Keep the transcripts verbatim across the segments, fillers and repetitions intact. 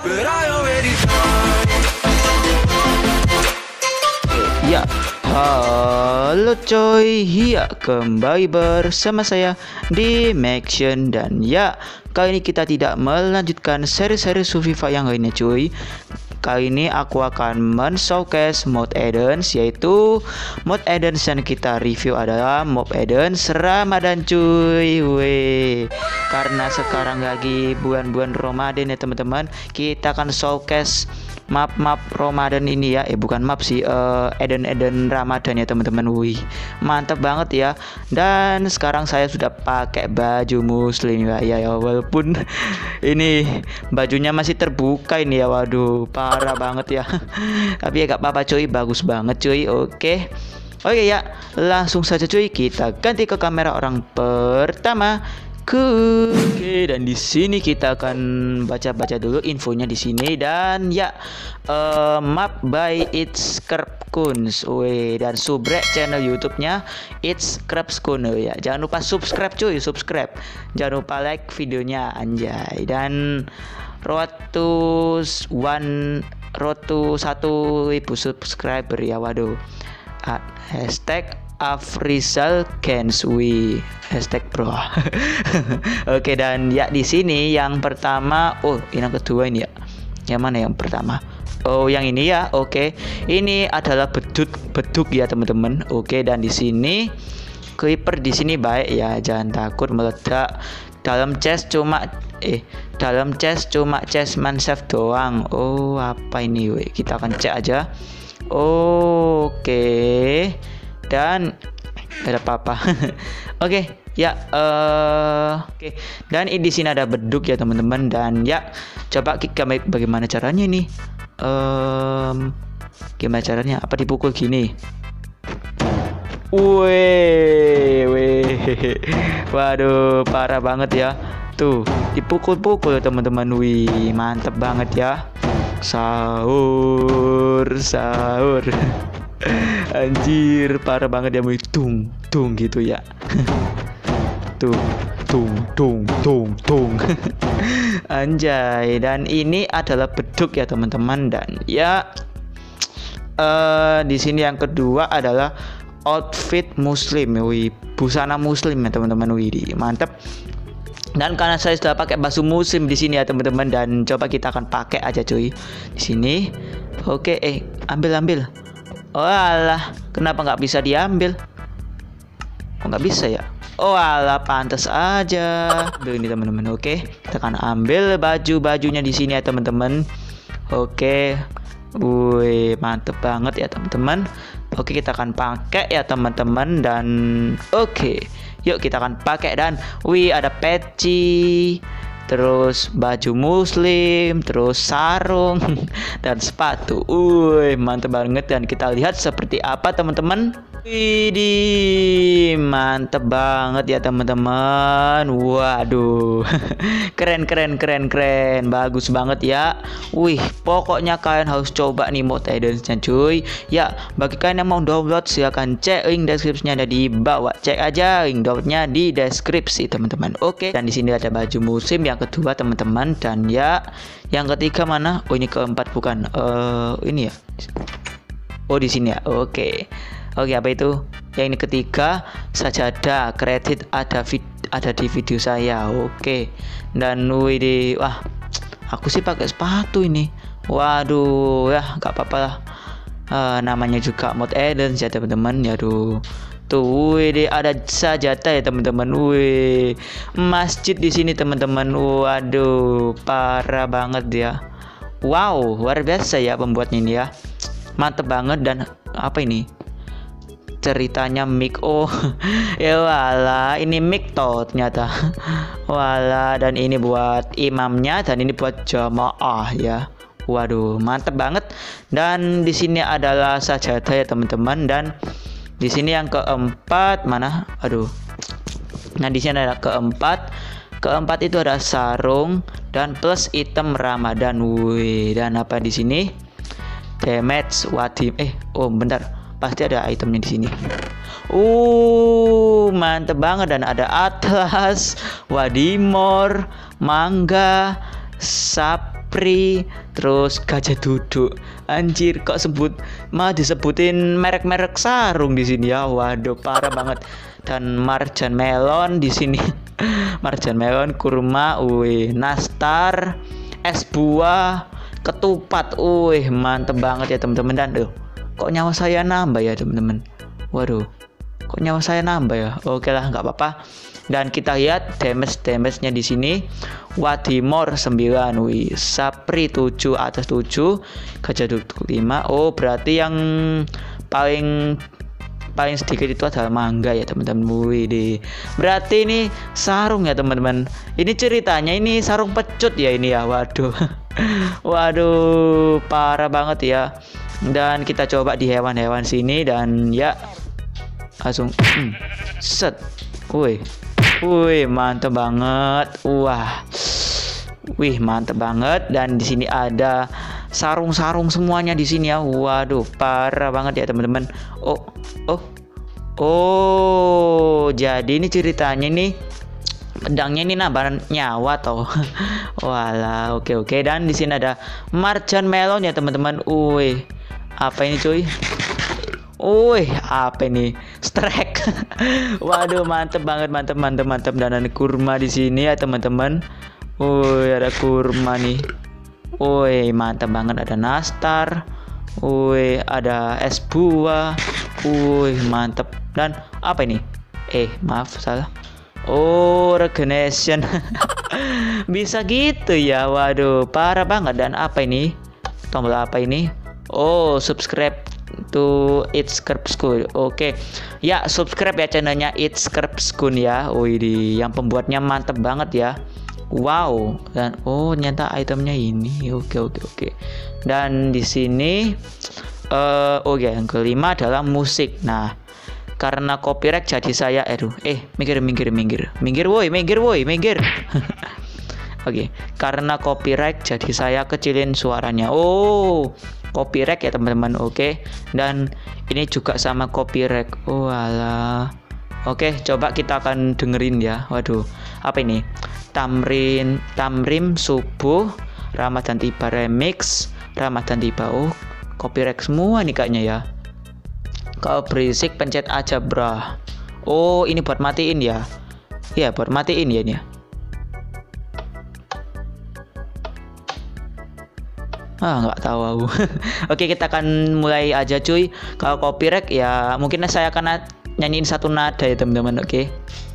but I already tried. Ya, halo coy, ya kembali bersama saya di Maction. Dan ya, kali ini kita tidak melanjutkan seri-seri Survival yang lainnya cuy. Kali ini aku akan men-showcase mod addons, yaitu mod addons yang kita review adalah mod addons Ramadan cuy. Weh, karena sekarang lagi bulan-bulan Ramadan ya teman-teman, kita akan showcase map-map Ramadan ini ya. Eh bukan map sih, uh, addon-addon Ramadan ya teman-teman. Wih, mantap banget ya. Dan sekarang saya sudah pakai baju muslim ya, ya, ya walaupun ini bajunya masih terbuka ini ya. Waduh, parah banget ya. Tapi ya gak apa-apa cuy, bagus banget cuy. Oke. Oke ya, langsung saja cuy, kita ganti ke kamera orang pertama. Oke, dan di sini kita akan baca-baca dulu infonya di sini. Dan ya, uh, map by It's Krapkuns. Weh, dan subrek channel YouTube-nya It's Krapkuns ya. Jangan lupa subscribe cuy, subscribe. Jangan lupa like videonya anjay. Dan road to one road to satu ribu subscriber ya. Waduh. Uh, hashtag Afrizal Kenswi hashtag bro. Oke, dan ya di sini yang pertama, oh ini yang kedua ini ya. Yang mana yang pertama? Oh yang ini ya. Oke, ini adalah beduk beduk ya teman-teman. Oke, dan di sini creeper di sini baik ya, jangan takut meledak. Dalam chest cuma eh dalam chest cuma chest mansaf doang. Oh apa ini? We? Kita akan cek aja. Oh, oke. Dan ada apa-apa. Oke, ya uh, oke. Okay. Dan di sini ada beduk ya teman-teman. Dan ya, coba kita bagaimana caranya nih? Um, gimana caranya? Apa dipukul gini? Weh, weh. Waduh, parah banget ya. Tuh, dipukul-pukul teman-teman. Wih, mantep banget ya. Sahur, sahur. Anjir, parah banget ya, muy tung tung gitu ya. Tuh, tung tung tung tung. Anjay, dan ini adalah beduk ya teman-teman. Dan ya uh, di sini yang kedua adalah outfit muslim. Wih, busana muslim ya teman-teman. Wih, mantap. Dan karena saya sudah pakai baju muslim di sini ya teman-teman, dan coba kita akan pakai aja cuy di sini. Oke, eh ambil ambil. Oh alah, kenapa nggak bisa diambil? Oh nggak bisa ya? Oh alah, pantas aja. Duh ini teman-teman. Oke, kita akan ambil baju-bajunya di sini ya teman-teman. Oke, wih mantep banget ya teman-teman. Oke, kita akan pakai ya teman-teman. Dan oke, yuk kita akan pakai. Dan wih ada peci, terus baju muslim, terus sarung dan sepatu. Wih, mantap banget. Dan kita lihat seperti apa teman-teman. Widih, mantep banget ya teman-teman. Waduh. Keren keren keren keren. Bagus banget ya. Wih, pokoknya kalian harus coba nih mod addonsnya cuy. Ya, bagi kalian yang mau download silahkan cek link deskripsinya ada di bawah. Cek aja link downloadnya di deskripsi teman-teman. Oke, dan di sini ada baju musim yang kedua teman-teman. Dan ya, yang ketiga mana? Oh ini keempat bukan? Uh, ini ya. Oh di sini ya. Oke. Oke, apa itu? Yang ini ketiga, sajadah kredit ada vid ada di video saya. Oke. Dan wih di wah, aku sih pakai sepatu ini. Waduh, ya nggak apa-apa lah. Uh, namanya juga mod addons ya teman-teman. Ya aduh. Tuh, wih ada sajadah ya teman-teman. Wih, masjid di sini teman-teman. Waduh, parah banget ya. Wow, luar biasa ya pembuatnya ini ya. Mantep banget. Dan apa ini? Ceritanya mic. Oh ya wala, ini mic toh ternyata. Wala, dan ini buat imamnya dan ini buat jamaah ya. Waduh, mantep banget. Dan di sini adalah sajadah ya teman-teman. Dan di sini yang keempat mana? Aduh. Nah di sini ada keempat. Keempat itu ada sarung dan plus item Ramadan. Wih, dan apa di sini? Damage wadim. Eh, oh bentar. Pasti ada itemnya di sini. Uh, mantep banget. Dan ada atlas, wadimor, mangga, sap Sapri, terus Gajah Duduk. Anjir, kok sebut mah disebutin merek-merek sarung di sini ya. Waduh, parah banget. Dan Marjan Melon di sini. Marjan Melon, kurma, wih, nastar, es buah, ketupat. Wih, mantep banget ya teman-teman. Dan tuh, kok nyawa saya nambah ya teman-teman. Waduh, kok nyawa saya nambah ya. Oke lah, nggak apa-apa. Dan kita lihat damage-damage-nya di sini. Wadimor sembilan, wih, Sapri tujuh, atas tujuh, Gajah Duduk lima. Oh, berarti yang paling paling sedikit itu adalah mangga ya teman-teman. Wih deh. Berarti ini sarung ya teman-teman. Ini ceritanya ini sarung pecut ya ini ya. Waduh. Waduh, parah banget ya. Dan kita coba di hewan-hewan sini dan ya langsung hmm, set. Wih. Wih, mantep banget. Wah. Wih, mantep banget. Dan di sini ada sarung-sarung semuanya di sini ya. Waduh, parah banget ya teman-teman. Oh, oh. Oh, jadi ini ceritanya nih pedangnya ini nambah nyawa toh. Walah, oke oke. Dan di sini ada Marjan Melon ya teman-teman. Wih. Apa ini cuy? Wih, apa ini? Strike. Waduh, mantep banget, mantep, mantep, mantep. Dan ada kurma di sini ya teman-teman. Wih, ada kurma nih. Wih, mantep banget. Ada nastar. Wih, ada es buah. Wih, mantep. Dan apa ini? Eh, maaf, salah. Oh, regeneration. Bisa gitu ya. Waduh, parah banget. Dan apa ini? Tombol apa ini? Oh, subscribe to It's Kerb School. Oke. Ya, subscribe ya channelnya It's Kerb School ya. Wih, di yang pembuatnya mantep banget ya. Wow. Dan oh, ternyata itemnya ini. Oke, oke, oke. Dan di sini uh, oh ya, yang kelima adalah musik. Nah, karena copyright jadi saya aduh, eh minggir minggir minggir. Minggir woi, minggir woi, minggir. Oke, okay. Karena copyright jadi saya kecilin suaranya. Oh, copyright ya teman-teman. Oke. Okay. Dan ini juga sama copyright. Oh alah. Oke, okay, coba kita akan dengerin ya. Waduh, apa ini? Tamrin, Tamrim Subuh, Ramadan Tiba Remix, Ramadan Tiba. Oh, copyright semua nih kayaknya ya. Kalau berisik pencet aja, brah. Oh, ini buat matiin ya. Iya, buat matiin ya nih. Ah, nggak tahu aku. Oke, kita akan mulai aja cuy. Kalau copyright ya mungkin saya akan nyanyiin satu nada ya teman-teman. Oke.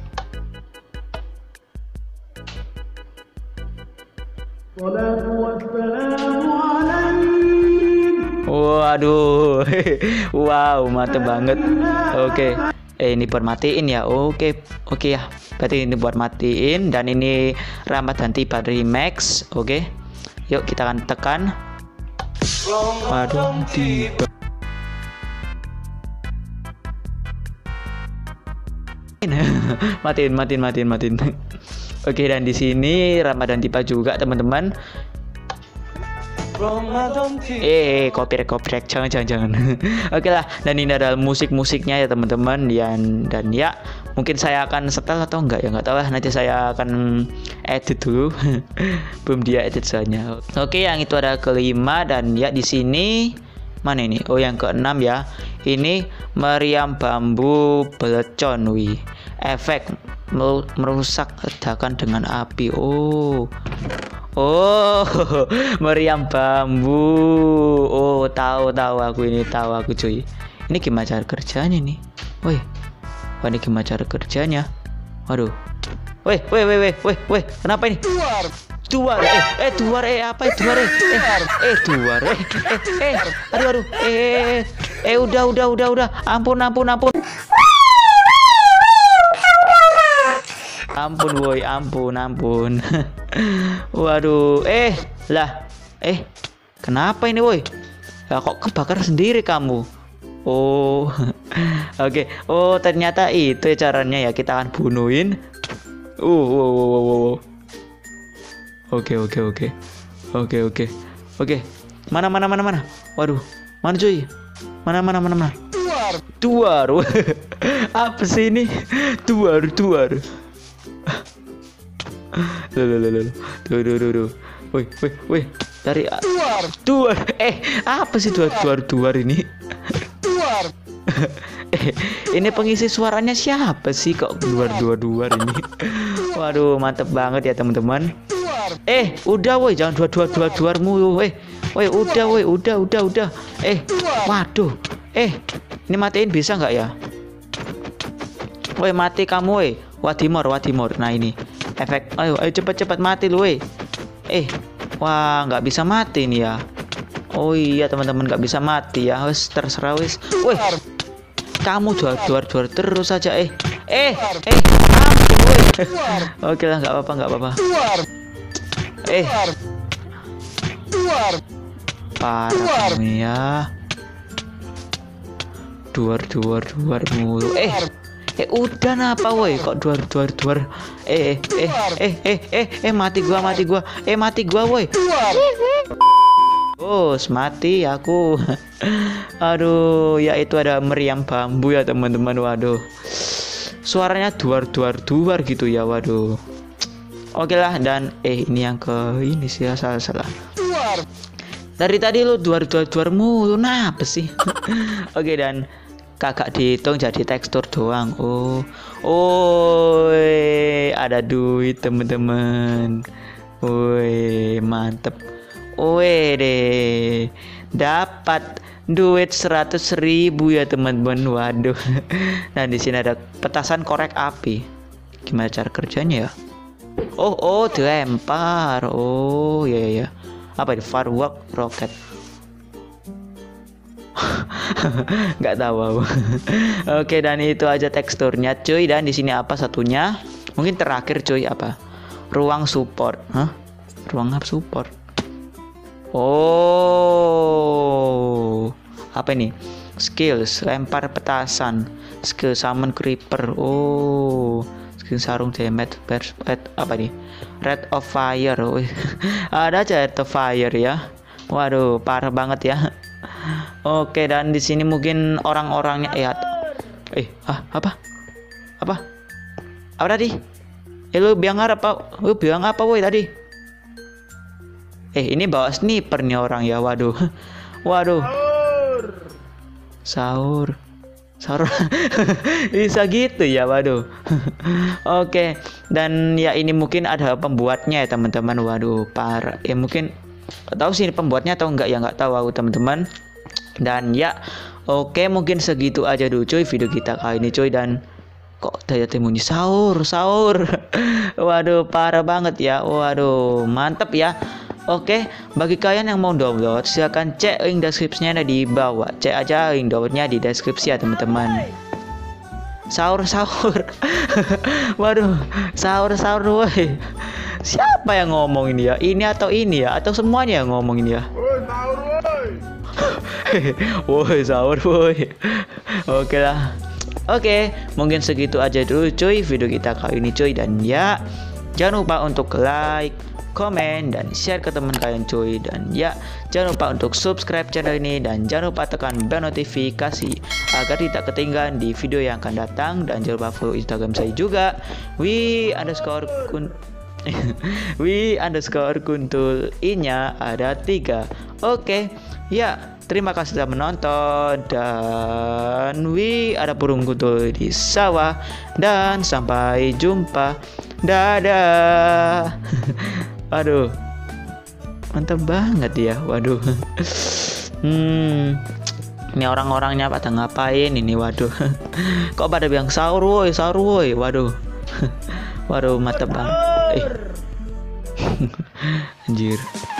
Waduh. Wow, mantep banget. Oke. Eh, ini buat matiin ya. Oke. Oke ya. Berarti ini buat matiin dan ini Ramadan Tiba Remix. Oke. Yuk kita akan tekan. Ramadan tiba. matiin, matiin, matiin, matiin. Oke, dan di sini Ramadan Tiba juga teman-teman. Eh, copyright, copyright, jangan, jangan, jangan. Oke lah, dan ini adalah musik-musiknya ya teman-teman. Dan dan ya, mungkin saya akan setel atau enggak ya, nggak tahu lah. Nanti saya akan edit dulu. Belum dia edit soalnya. Oke, yang itu ada kelima dan ya di sini mana ini? Oh, yang keenam ya. Ini meriam bambu belecon, wih. Efek merusak ledakan dengan api. Oh. Oh, meriam bambu. Oh, tahu tahu aku ini tahu aku cuy. Ini gimana cara kerjanya nih? Woi, wah ini gimana cara kerjanya? Waduh. Woi, woi, woi, woi, woi, woi, kenapa ini? Duar, duar, eh, eh, duar, eh, apa itu duar, eh, eh, eh, duar, eh, eh, eh, aduh, aduh, eh, eh, udah, udah, udah, udah, ampun, ampun, ampun. Ampun woi, ampun, ampun. Waduh, eh, lah, eh, kenapa ini woi? Ya kok kebakar sendiri kamu? Oh, oke. Okay. Oh, ternyata itu caranya ya, kita akan bunuhin. Uh, wow, wow, wow, wow. Oke, oke, oke, oke, oke, oke. Mana, mana, mana, mana? Waduh, mana cuy? Mana, mana, mana, mana? Duar, duar. Apa sih ini? Duar, duar. Loh, loh, loh, loh. Duh, duh, duh, duh. Woi, woi, woi. Dari duar. Eh, apa sih duar duar duar ini? eh, ini pengisi suaranya siapa sih kok duar duar duar ini? Waduh, mantep banget ya teman-teman. Eh, udah woi, jangan dua dua dua duar mulu, woi. Woi, udah woi, udah udah udah. Eh, waduh. Eh, ini matiin bisa nggak ya? Woi, mati kamu woi. Wadimor, wadimor. Nah, ini efek. Ayo, ayo cepat-cepat mati lu woi. Eh, wah, nggak bisa mati nih ya. Oh iya, teman-teman, nggak bisa mati ya. Wes, terserah wes. Woi. Kamu duar duar duar terus saja. Eh, eh, eh. Ampun woi. Oke lah, nggak apa-apa, nggak apa-apa. Eh, parah kamu ya. Duar duar duar mulu. Eh, eh udah napa woi, kok duar duar duar. Eh, eh, eh, eh, eh, eh, mati gua, mati gua. Eh, mati gua woi. Bos, mati aku. Aduh, ya itu ada meriam bambu ya teman-teman. Waduh, suaranya duar duar duar gitu ya. Waduh. Oke lah, dan eh ini yang ke ini sih ya, salah salah. Dari tadi lu duar duar duar mulu, apa sih? Oke, dan kakak dihitung jadi tekstur doang. Oh, oh, ada duit teman-teman. Woi, mantep. Woi deh, dapat duit seratus ribu ya teman-teman. Waduh. Nah, di sini ada petasan korek api. Gimana cara kerjanya ya? Oh, oh, dilempar. Oh, ya, ya, ya. Apa itu? Firework rocket. Nggak tahu. Oke, dan itu aja teksturnya, cuy. Dan di sini apa satunya? Mungkin terakhir, cuy. Apa? Ruang support. Hah? Ruang apa support? Oh, apa ini? Skills, lempar petasan. Skill summon creeper. Oh, sarung damage pet apa nih, red of fire. Oh, ada aja red of fire ya. Waduh, parah banget ya. Oke, dan di sini mungkin orang-orangnya eh eh ah apa apa apa tadi? Eh, lu bilang apa? Lu bilang apa woi tadi? Eh, ini bawa sniper nih orang ya. Waduh, waduh, sahur. Sahur bisa gitu ya. Waduh. Oke, dan ya ini mungkin ada pembuatnya ya teman-teman. Waduh, parah ya. Mungkin gak tahu sih ini pembuatnya atau enggak ya, nggak tahu aku teman-teman. Dan ya oke, mungkin segitu aja dulu cuy video kita kali ini cuy. Dan kok daya temunya sahur sahur. Waduh, parah banget ya. Waduh, mantep ya. Oke, bagi kalian yang mau download, silahkan cek link deskripsinya ada di bawah. Cek aja link downloadnya di deskripsi ya teman-teman. Sahur sahur. Waduh, sahur sahur woi. Siapa yang ngomong ini ya? Ini atau ini ya? Atau semuanya yang ngomong ini ya? Woi, sahur woi. Woi, sahur woi. Oke lah. Oke, mungkin segitu aja dulu cuy video kita kali ini cuy. Dan ya, jangan lupa untuk like, komen, dan share ke teman kalian cuy. Dan ya, jangan lupa untuk subscribe channel ini. Dan jangan lupa tekan bel notifikasi agar tidak ketinggalan di video yang akan datang. Dan jangan lupa follow Instagram saya juga, wi underscore kun wi underscore kuntul inya ada tiga. Oke, ya, terima kasih sudah menonton. Dan wi ada burung kuntul di sawah. Dan sampai jumpa. Dadah. Aduh, mantap banget ya. Waduh. Hmm, ini orang-orangnya pada ngapain ini? Waduh. Kok pada bilang sahur woi, sahur woi. Waduh. Waduh, mantap banget. Eh. Anjir.